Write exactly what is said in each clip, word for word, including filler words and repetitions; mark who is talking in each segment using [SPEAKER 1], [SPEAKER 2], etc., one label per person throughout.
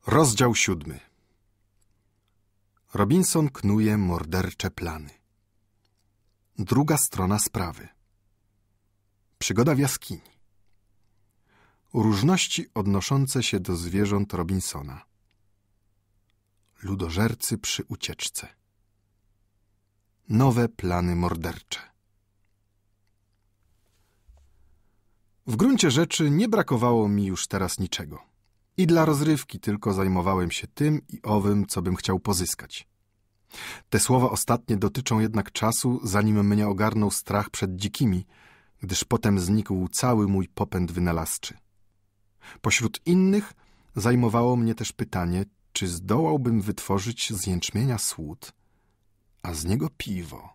[SPEAKER 1] Rozdział siódmy. Robinson knuje mordercze plany. Druga strona sprawy. Przygoda w jaskini. Różności odnoszące się do zwierząt Robinsona. Ludożercy przy ucieczce. Nowe plany mordercze. W gruncie rzeczy nie brakowało mi już teraz niczego. I dla rozrywki tylko zajmowałem się tym i owym, co bym chciał pozyskać. Te słowa ostatnie dotyczą jednak czasu, zanim mnie ogarnął strach przed dzikimi, gdyż potem znikł cały mój popęd wynalazczy. Pośród innych zajmowało mnie też pytanie, czy zdołałbym wytworzyć z jęczmienia słód, a z niego piwo.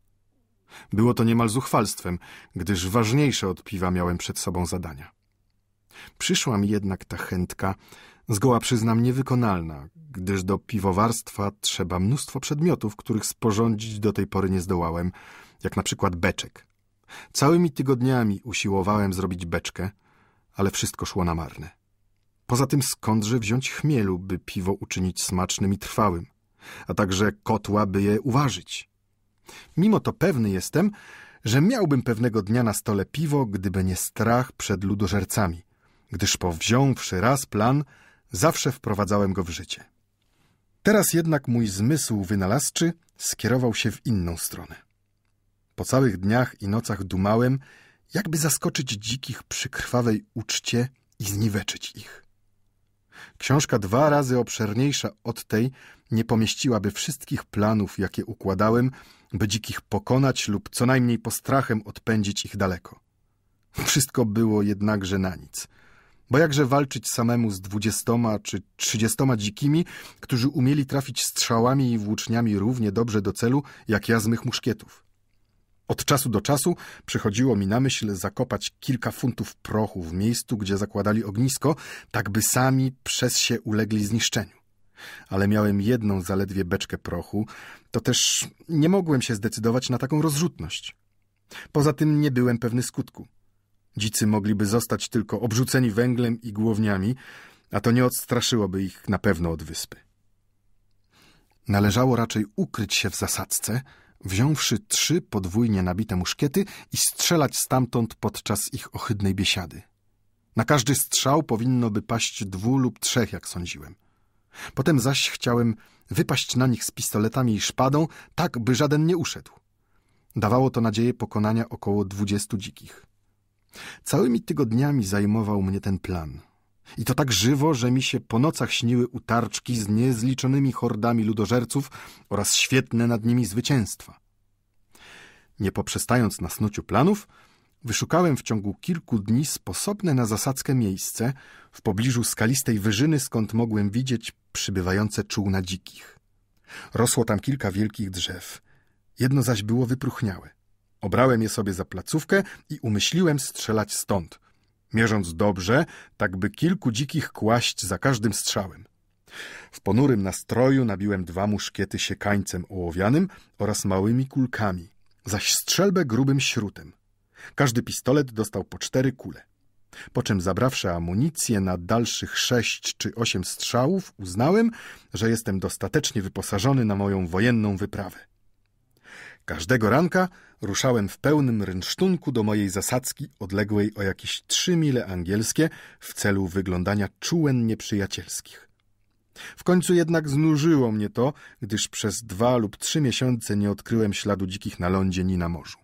[SPEAKER 1] Było to niemal zuchwalstwem, gdyż ważniejsze od piwa miałem przed sobą zadania. Przyszła mi jednak ta chętka, zgoła przyznam niewykonalna, gdyż do piwowarstwa trzeba mnóstwo przedmiotów, których sporządzić do tej pory nie zdołałem, jak na przykład beczek. Całymi tygodniami usiłowałem zrobić beczkę, ale wszystko szło na marne. Poza tym skądże wziąć chmielu, by piwo uczynić smacznym i trwałym, a także kotła, by je uważyć. Mimo to pewny jestem, że miałbym pewnego dnia na stole piwo, gdyby nie strach przed ludożercami, gdyż powziąwszy raz plan, zawsze wprowadzałem go w życie. Teraz jednak mój zmysł wynalazczy skierował się w inną stronę. Po całych dniach i nocach dumałem, jakby zaskoczyć dzikich przy krwawej uczcie i zniweczyć ich. Książka dwa razy obszerniejsza od tej nie pomieściłaby wszystkich planów, jakie układałem, by dzikich pokonać lub co najmniej postrachem odpędzić ich daleko. Wszystko było jednakże na nic. Bo jakże walczyć samemu z dwudziestoma czy trzydziestoma dzikimi, którzy umieli trafić strzałami i włóczniami równie dobrze do celu, jak ja z mych muszkietów. Od czasu do czasu przychodziło mi na myśl zakopać kilka funtów prochu w miejscu, gdzie zakładali ognisko, tak by sami przez się ulegli zniszczeniu. Ale miałem jedną zaledwie beczkę prochu, to też nie mogłem się zdecydować na taką rozrzutność. Poza tym nie byłem pewny skutku. Dzicy mogliby zostać tylko obrzuceni węglem i głowniami, a to nie odstraszyłoby ich na pewno od wyspy. Należało raczej ukryć się w zasadzce, wziąwszy trzy podwójnie nabite muszkiety i strzelać stamtąd podczas ich ohydnej biesiady. Na każdy strzał powinno by paść dwu lub trzech, jak sądziłem. Potem zaś chciałem wypaść na nich z pistoletami i szpadą, tak by żaden nie uszedł. Dawało to nadzieję pokonania około dwudziestu dzikich. Całymi tygodniami zajmował mnie ten plan. I to tak żywo, że mi się po nocach śniły utarczki z niezliczonymi hordami ludożerców oraz świetne nad nimi zwycięstwa. Nie poprzestając na snuciu planów, wyszukałem w ciągu kilku dni sposobne na zasadzkę miejsce w pobliżu skalistej wyżyny, skąd mogłem widzieć przybywające czółna dzikich. Rosło tam kilka wielkich drzew. Jedno zaś było wypróchniałe. Obrałem je sobie za placówkę i umyśliłem strzelać stąd, mierząc dobrze, tak by kilku dzikich kłaść za każdym strzałem. W ponurym nastroju nabiłem dwa muszkiety siekańcem ołowianym oraz małymi kulkami, zaś strzelbę grubym śrutem. Każdy pistolet dostał po cztery kule. Po czym zabrawszy amunicję na dalszych sześć czy osiem strzałów, uznałem, że jestem dostatecznie wyposażony na moją wojenną wyprawę. Każdego ranka ruszałem w pełnym rynsztunku do mojej zasadzki odległej o jakieś trzy mile angielskie w celu wyglądania czółen nieprzyjacielskich. W końcu jednak znużyło mnie to, gdyż przez dwa lub trzy miesiące nie odkryłem śladu dzikich na lądzie ni na morzu.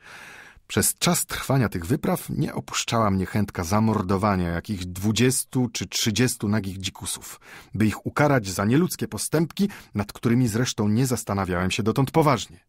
[SPEAKER 1] Przez czas trwania tych wypraw nie opuszczała mnie chętka zamordowania jakichś dwudziestu czy trzydziestu nagich dzikusów, by ich ukarać za nieludzkie postępki, nad którymi zresztą nie zastanawiałem się dotąd poważnie.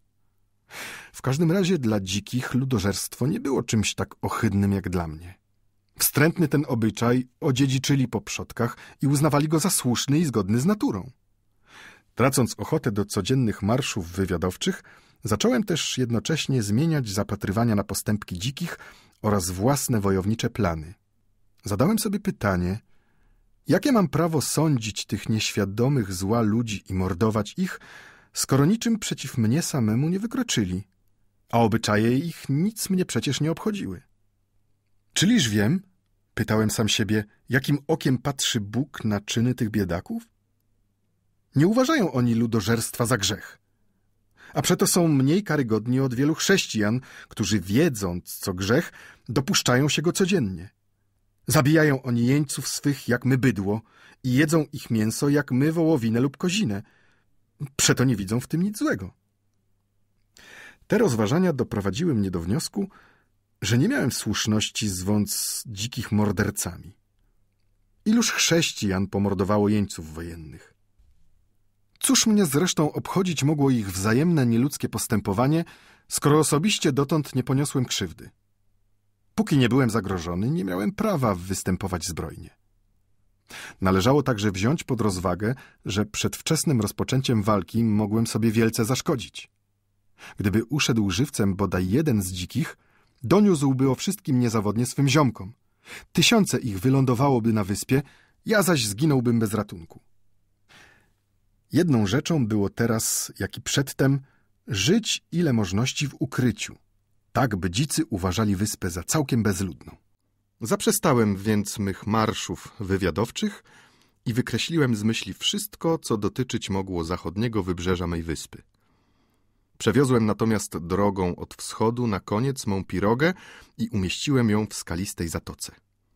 [SPEAKER 1] W każdym razie dla dzikich ludożerstwo nie było czymś tak ohydnym jak dla mnie. Wstrętny ten obyczaj odziedziczyli po przodkach i uznawali go za słuszny i zgodny z naturą. Tracąc ochotę do codziennych marszów wywiadowczych, zacząłem też jednocześnie zmieniać zapatrywania na postępki dzikich oraz własne wojownicze plany. Zadałem sobie pytanie, jakie mam prawo sądzić tych nieświadomych zła ludzi i mordować ich, skoro niczym przeciw mnie samemu nie wykroczyli, a obyczaje ich nic mnie przecież nie obchodziły. Czyliż wiem, Pytałem sam siebie, jakim okiem patrzy Bóg na czyny tych biedaków? Nie uważają oni ludożerstwa za grzech. A przeto są mniej karygodni od wielu chrześcijan, którzy wiedząc, co grzech, dopuszczają się go codziennie. Zabijają oni jeńców swych jak my bydło i jedzą ich mięso jak my wołowinę lub kozinę. Przeto nie widzą w tym nic złego. Te rozważania doprowadziły mnie do wniosku, że nie miałem słuszności zwąc dzikich mordercami. Iluż chrześcijan pomordowało jeńców wojennych? Cóż mnie zresztą obchodzić mogło ich wzajemne nieludzkie postępowanie, skoro osobiście dotąd nie poniosłem krzywdy? Póki nie byłem zagrożony, nie miałem prawa występować zbrojnie. Należało także wziąć pod rozwagę, że przed wczesnym rozpoczęciem walki mogłem sobie wielce zaszkodzić. Gdyby uszedł żywcem bodaj jeden z dzikich, doniósłby o wszystkim niezawodnie swym ziomkom. Tysiące ich wylądowałoby na wyspie, ja zaś zginąłbym bez ratunku. Jedną rzeczą było teraz, jak i przedtem, żyć ile możności w ukryciu, tak by dzicy uważali wyspę za całkiem bezludną. Zaprzestałem więc mych marszów wywiadowczych i wykreśliłem z myśli wszystko, co dotyczyć mogło zachodniego wybrzeża mej wyspy. Przewiozłem natomiast drogą od wschodu na koniec mą pirogę i umieściłem ją w skalistej zatoce.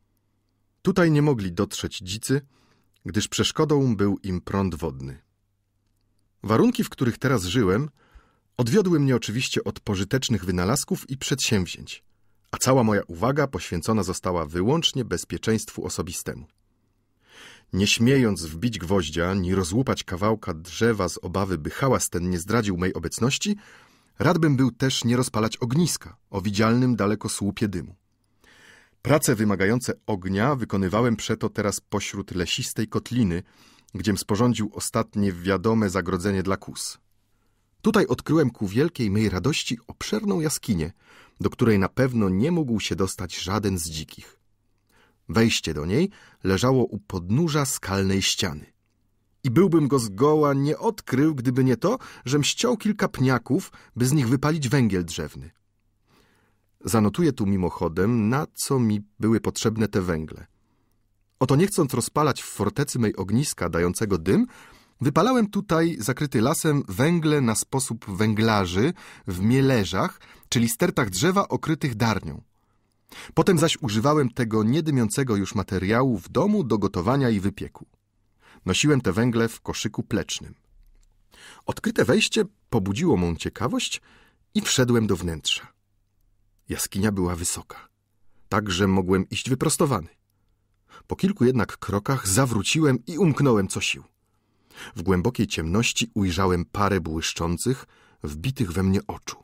[SPEAKER 1] Tutaj nie mogli dotrzeć dzicy, gdyż przeszkodą był im prąd wodny. Warunki, w których teraz żyłem, odwiodły mnie oczywiście od pożytecznych wynalazków i przedsięwzięć, a cała moja uwaga poświęcona została wyłącznie bezpieczeństwu osobistemu. Nie śmiejąc wbić gwoździa, ni rozłupać kawałka drzewa z obawy, by hałas ten nie zdradził mej obecności, rad bym był też nie rozpalać ogniska o widzialnym daleko słupie dymu. Prace wymagające ognia wykonywałem przeto teraz pośród lesistej kotliny, gdziem sporządził ostatnie wiadome zagrodzenie dla kóz. Tutaj odkryłem ku wielkiej mej radości obszerną jaskinię, do której na pewno nie mógł się dostać żaden z dzikich. Wejście do niej leżało u podnóża skalnej ściany. I byłbym go zgoła nie odkrył, gdyby nie to, żem ściął kilka pniaków, by z nich wypalić węgiel drzewny. Zanotuję tu mimochodem, na co mi były potrzebne te węgle. Oto nie chcąc rozpalać w fortecy mej ogniska dającego dym, wypalałem tutaj, zakryty lasem, węgle na sposób węglarzy w mielerzach, czyli stertach drzewa okrytych darnią. Potem zaś używałem tego niedymiącego już materiału w domu do gotowania i wypieku. Nosiłem te węgle w koszyku plecznym. Odkryte wejście pobudziło mą ciekawość i wszedłem do wnętrza. Jaskinia była wysoka, tak że mogłem iść wyprostowany. Po kilku jednak krokach zawróciłem i umknąłem co sił. W głębokiej ciemności ujrzałem parę błyszczących, wbitych we mnie oczu.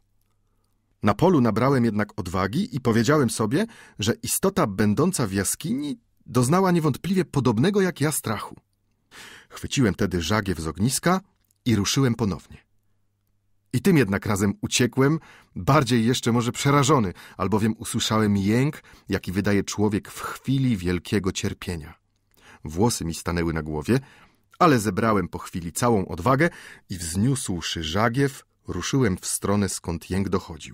[SPEAKER 1] Na polu nabrałem jednak odwagi i powiedziałem sobie, że istota będąca w jaskini doznała niewątpliwie podobnego jak ja strachu. Chwyciłem tedy żagiew z ogniska i ruszyłem ponownie. I tym jednak razem uciekłem, bardziej jeszcze może przerażony, albowiem usłyszałem jęk, jaki wydaje człowiek w chwili wielkiego cierpienia. Włosy mi stanęły na głowie, ale zebrałem po chwili całą odwagę i wzniósłszy żagiew, ruszyłem w stronę, skąd jęk dochodził.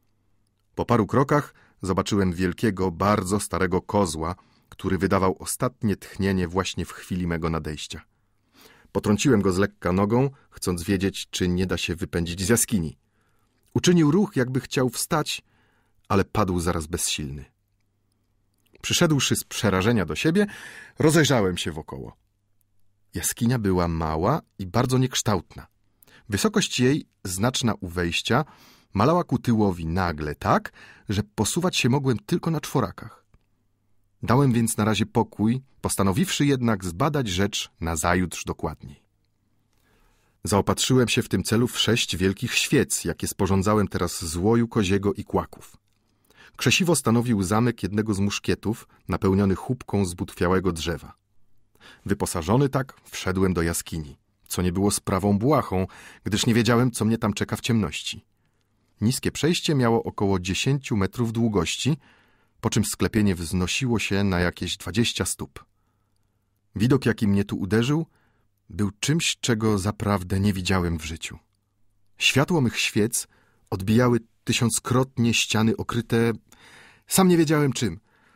[SPEAKER 1] Po paru krokach zobaczyłem wielkiego, bardzo starego kozła, który wydawał ostatnie tchnienie właśnie w chwili mego nadejścia. Potrąciłem go z lekka nogą, chcąc wiedzieć, czy nie da się wypędzić z jaskini. Uczynił ruch, jakby chciał wstać, ale padł zaraz bezsilny. Przyszedłszy z przerażenia do siebie, rozejrzałem się wokoło. Jaskinia była mała i bardzo niekształtna. Wysokość jej, znaczna u wejścia, malała ku tyłowi nagle tak, że posuwać się mogłem tylko na czworakach. Dałem więc na razie pokój, postanowiwszy jednak zbadać rzecz nazajutrz dokładniej. Zaopatrzyłem się w tym celu w sześć wielkich świec, jakie sporządzałem teraz z łoju koziego i kłaków. Krzesiwo stanowił zamek jednego z muszkietów, napełniony chubką z butwiałego drzewa. Wyposażony tak, wszedłem do jaskini, co nie było sprawą błahą, gdyż nie wiedziałem, co mnie tam czeka w ciemności. Niskie przejście miało około dziesięciu metrów długości, po czym sklepienie wznosiło się na jakieś dwadzieścia stóp. Widok, jaki mnie tu uderzył, był czymś, czego zaprawdę nie widziałem w życiu. Światło mych świec odbijały tysiąckrotnie ściany okryte, sam nie wiedziałem czym,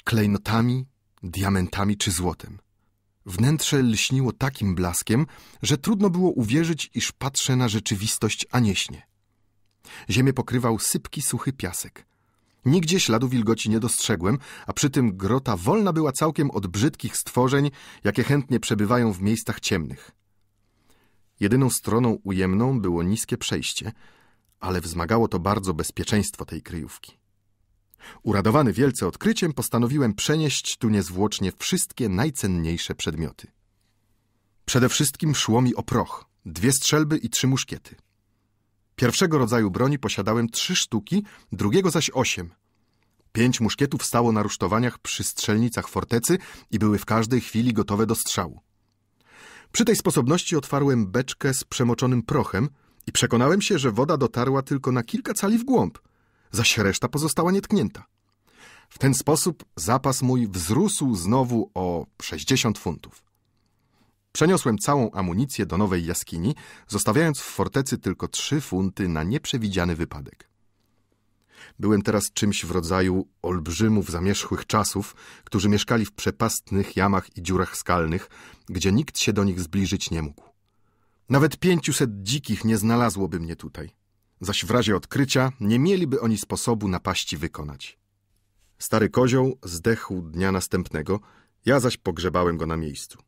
[SPEAKER 1] klejnotami, diamentami czy złotem. Wnętrze lśniło takim blaskiem, że trudno było uwierzyć, iż patrzę na rzeczywistość, a nie śnie. Ziemię pokrywał sypki, suchy piasek. Nigdzie śladu wilgoci nie dostrzegłem, a przy tym grota wolna była całkiem od brzydkich stworzeń, jakie chętnie przebywają w miejscach ciemnych. Jedyną stroną ujemną było niskie przejście, ale wzmagało to bardzo bezpieczeństwo tej kryjówki. Uradowany wielce odkryciem, postanowiłem przenieść tu niezwłocznie wszystkie najcenniejsze przedmioty. Przede wszystkim szło mi o proch, dwie strzelby i trzy muszkiety. Pierwszego rodzaju broni posiadałem trzy sztuki, drugiego zaś osiem. Pięć muszkietów stało na rusztowaniach przy strzelnicach fortecy i były w każdej chwili gotowe do strzału. Przy tej sposobności otwarłem beczkę z przemoczonym prochem i przekonałem się, że woda dotarła tylko na kilka cali w głąb, zaś reszta pozostała nietknięta. W ten sposób zapas mój wzrósł znowu o sześćdziesiąt funtów. Przeniosłem całą amunicję do nowej jaskini, zostawiając w fortecy tylko trzy funty na nieprzewidziany wypadek. Byłem teraz czymś w rodzaju olbrzymów zamierzchłych czasów, którzy mieszkali w przepastnych jamach i dziurach skalnych, gdzie nikt się do nich zbliżyć nie mógł. Nawet pięciuset dzikich nie znalazłoby mnie tutaj, zaś w razie odkrycia nie mieliby oni sposobu napaści wykonać. Stary kozioł zdechł dnia następnego, ja zaś pogrzebałem go na miejscu.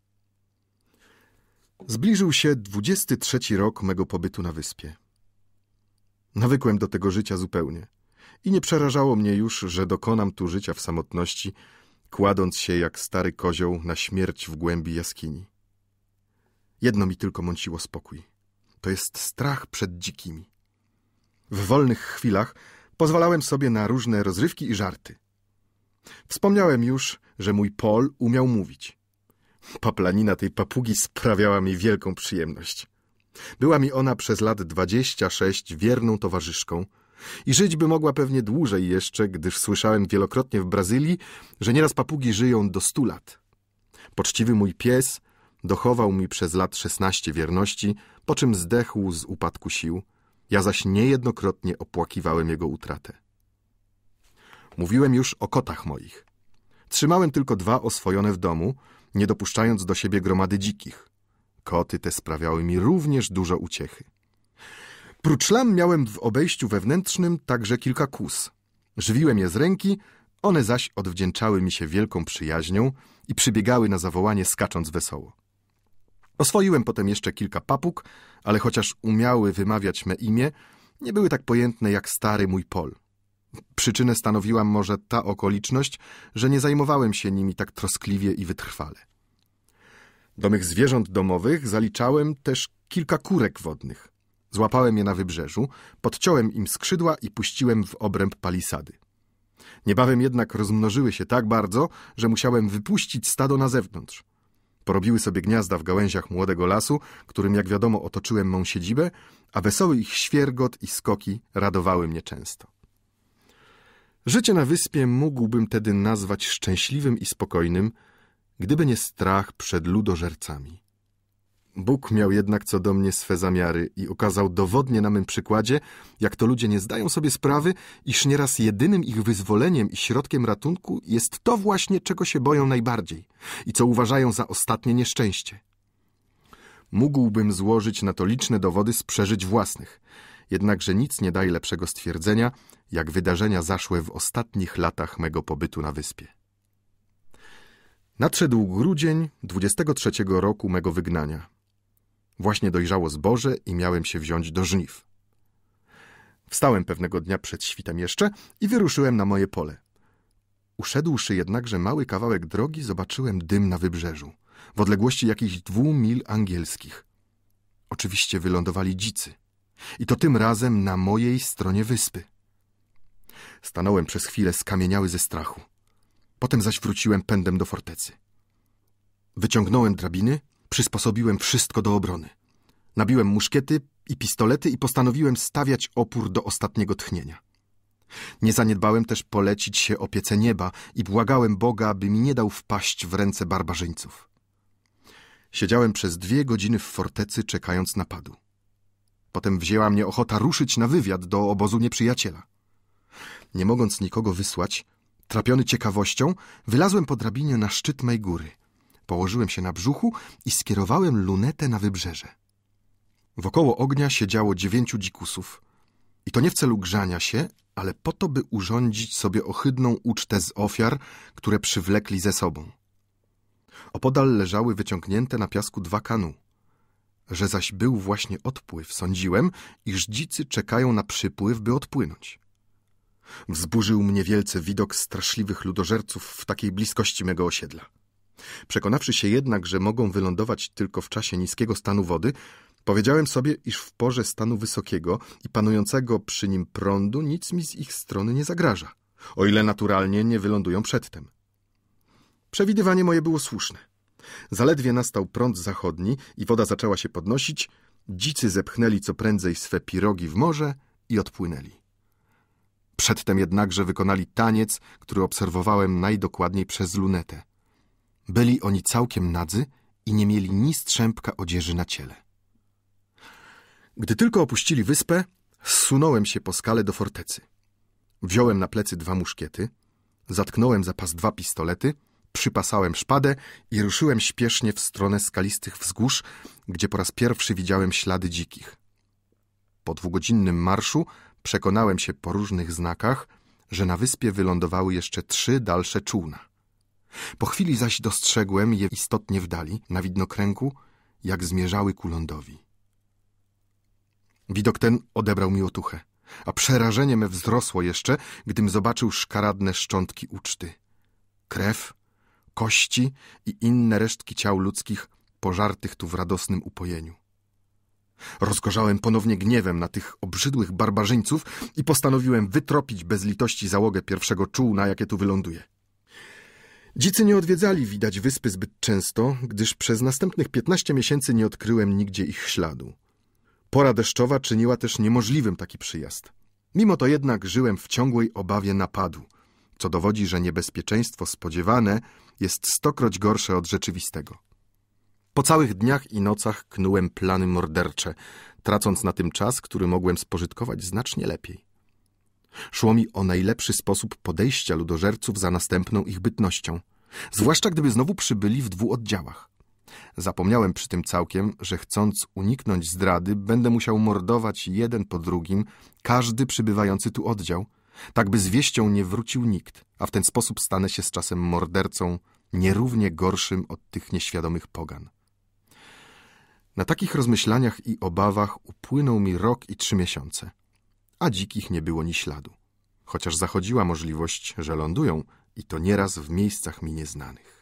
[SPEAKER 1] Zbliżył się dwudziesty trzeci rok mego pobytu na wyspie. Nawykłem do tego życia zupełnie i nie przerażało mnie już, że dokonam tu życia w samotności, kładąc się jak stary kozioł na śmierć w głębi jaskini. Jedno mi tylko mąciło spokój. To jest strach przed dzikimi. W wolnych chwilach pozwalałem sobie na różne rozrywki i żarty. Wspomniałem już, że mój Paul umiał mówić. Paplanina tej papugi sprawiała mi wielką przyjemność. Była mi ona przez lat dwadzieścia sześć wierną towarzyszką i żyć by mogła pewnie dłużej jeszcze, gdyż słyszałem wielokrotnie w Brazylii, że nieraz papugi żyją do stu lat. Poczciwy mój pies dochował mi przez lat szesnaście wierności, po czym zdechł z upadku sił. Ja zaś niejednokrotnie opłakiwałem jego utratę. Mówiłem już o kotach moich. Trzymałem tylko dwa oswojone w domu, nie dopuszczając do siebie gromady dzikich. Koty te sprawiały mi również dużo uciechy. Prócz lam miałem w obejściu wewnętrznym także kilka kóz. Żywiłem je z ręki, one zaś odwdzięczały mi się wielką przyjaźnią i przybiegały na zawołanie, skacząc wesoło. Oswoiłem potem jeszcze kilka papug, ale chociaż umiały wymawiać me imię, nie były tak pojętne jak stary mój Paul. Przyczynę stanowiła może ta okoliczność, że nie zajmowałem się nimi tak troskliwie i wytrwale. Do mych zwierząt domowych zaliczałem też kilka kurek wodnych. Złapałem je na wybrzeżu, podciąłem im skrzydła i puściłem w obręb palisady. Niebawem jednak rozmnożyły się tak bardzo, że musiałem wypuścić stado na zewnątrz. Porobiły sobie gniazda w gałęziach młodego lasu, którym, jak wiadomo, otoczyłem mą siedzibę, a wesoły ich świergot i skoki radowały mnie często. Życie na wyspie mógłbym tedy nazwać szczęśliwym i spokojnym, gdyby nie strach przed ludożercami. Bóg miał jednak co do mnie swe zamiary i okazał dowodnie na mym przykładzie, jak to ludzie nie zdają sobie sprawy, iż nieraz jedynym ich wyzwoleniem i środkiem ratunku jest to właśnie, czego się boją najbardziej i co uważają za ostatnie nieszczęście. Mógłbym złożyć na to liczne dowody z przeżyć własnych, jednakże nic nie daje lepszego stwierdzenia, jak wydarzenia zaszłe w ostatnich latach mego pobytu na wyspie. Nadszedł grudzień dwudziestego trzeciego roku mego wygnania. Właśnie dojrzało zboże i miałem się wziąć do żniw. Wstałem pewnego dnia przed świtem jeszcze i wyruszyłem na moje pole. Uszedłszy jednakże mały kawałek drogi, zobaczyłem dym na wybrzeżu, w odległości jakichś dwóch mil angielskich. Oczywiście wylądowali dzicy. I to tym razem na mojej stronie wyspy. Stanąłem przez chwilę skamieniały ze strachu. Potem zaś wróciłem pędem do fortecy. Wyciągnąłem drabiny, przysposobiłem wszystko do obrony. Nabiłem muszkiety i pistolety i postanowiłem stawiać opór do ostatniego tchnienia. Nie zaniedbałem też polecić się opiece nieba i błagałem Boga, by mi nie dał wpaść w ręce barbarzyńców. Siedziałem przez dwie godziny w fortecy, czekając napadu. Potem wzięła mnie ochota ruszyć na wywiad do obozu nieprzyjaciela. Nie mogąc nikogo wysłać, Trapiony ciekawością, wylazłem po drabinie na szczyt mej góry. Położyłem się na brzuchu i skierowałem lunetę na wybrzeże. Wokoło ognia siedziało dziewięciu dzikusów. I to nie w celu grzania się, ale po to, by urządzić sobie ohydną ucztę z ofiar, które przywlekli ze sobą. Opodal leżały wyciągnięte na piasku dwa kanu. Że zaś był właśnie odpływ, sądziłem, iż dzicy czekają na przypływ, by odpłynąć. Wzburzył mnie wielce widok straszliwych ludożerców w takiej bliskości mego osiedla. Przekonawszy się jednak, że mogą wylądować tylko w czasie niskiego stanu wody, powiedziałem sobie, iż w porze stanu wysokiego i panującego przy nim prądu nic mi z ich strony nie zagraża, o ile naturalnie nie wylądują przedtem. Przewidywanie moje było słuszne. Zaledwie nastał prąd zachodni i woda zaczęła się podnosić, dzicy zepchnęli co prędzej swe pirogi w morze i odpłynęli. Przedtem jednakże wykonali taniec, który obserwowałem najdokładniej przez lunetę. Byli oni całkiem nadzy i nie mieli ni strzępka odzieży na ciele. Gdy tylko opuścili wyspę, zsunąłem się po skale do fortecy. Wziąłem na plecy dwa muszkiety, zatknąłem za pas dwa pistolety, przypasałem szpadę i ruszyłem śpiesznie w stronę skalistych wzgórz, gdzie po raz pierwszy widziałem ślady dzikich. Po dwugodzinnym marszu przekonałem się po różnych znakach, że na wyspie wylądowały jeszcze trzy dalsze czółna. Po chwili zaś dostrzegłem je istotnie w dali, na widnokręgu, jak zmierzały ku lądowi. Widok ten odebrał mi otuchę, a przerażenie me wzrosło jeszcze, gdym zobaczył szkaradne szczątki uczty. Krew, kości i inne resztki ciał ludzkich pożartych tu w radosnym upojeniu. Rozgorzałem ponownie gniewem na tych obrzydłych barbarzyńców i postanowiłem wytropić bez litości załogę pierwszego czółna, jakie tu wyląduje. Dzicy nie odwiedzali, widać, wyspy zbyt często, gdyż przez następnych piętnaście miesięcy nie odkryłem nigdzie ich śladu. Pora deszczowa czyniła też niemożliwym taki przyjazd. Mimo to jednak żyłem w ciągłej obawie napadu, co dowodzi, że niebezpieczeństwo spodziewane jest stokroć gorsze od rzeczywistego. Po całych dniach i nocach knułem plany mordercze, tracąc na tym czas, który mogłem spożytkować znacznie lepiej. Szło mi o najlepszy sposób podejścia ludożerców za następną ich bytnością, zwłaszcza gdyby znowu przybyli w dwóch oddziałach. Zapomniałem przy tym całkiem, że chcąc uniknąć zdrady, będę musiał mordować jeden po drugim każdy przybywający tu oddział, tak by z wieścią nie wrócił nikt, a w ten sposób stanę się z czasem mordercą nierównie gorszym od tych nieświadomych pogan. Na takich rozmyślaniach i obawach upłynął mi rok i trzy miesiące, a dzikich nie było ni śladu, chociaż zachodziła możliwość, że lądują i to nieraz w miejscach mi nieznanych.